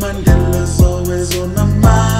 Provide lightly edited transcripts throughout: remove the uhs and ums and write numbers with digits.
Mandela's always on my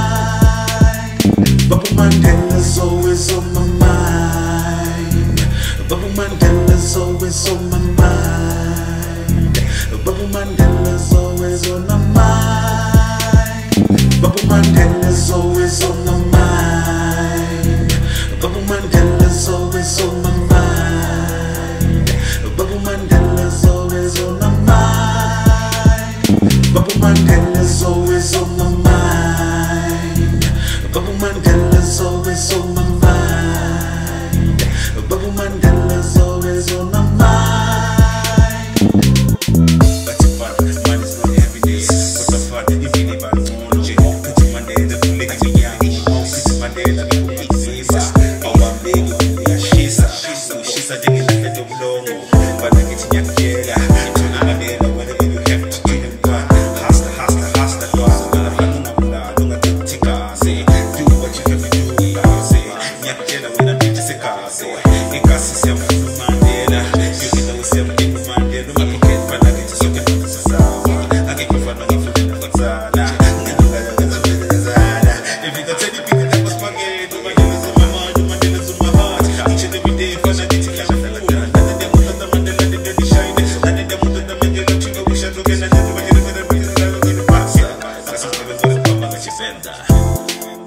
mind. Babu Mandela's always on my mind. Babu Mandela's always on my mind. Babu Mandela's always on my mind. Babu Mandela's always on my mind. Babu Mandela's always on my mind. Babu Mandela's always on my mind. Babu Mandela's always on my mind. Babu Mandela's always on my mind. Babu Mandela's always on my mind. But if man is not every day, what the fuck if you never want to? Put him on there, the fully to young. Put him on there, the fully to visa. Our baby, she's a digging like a double long. But I get in your care. Turn on there, whatever you have to do. Hasta, do I don't have to take a say. Do what you have to do, I say. Nyakela, when I'm just a car, say. You can't see yourself in Mandela. You can know yourself in Mandela. No matter what, but I get to soak it into society. I get you for no if you don't know. If you don't tell the people that was forget, the Mandela's in my mind, the Mandela's in my heart. Each and every day, for the day, I'm a None of them want the Mandela, they shine. None of them want the Mandela, you know, we shall look at the Mandela, the past. That's what we're going to do, I'm a defender.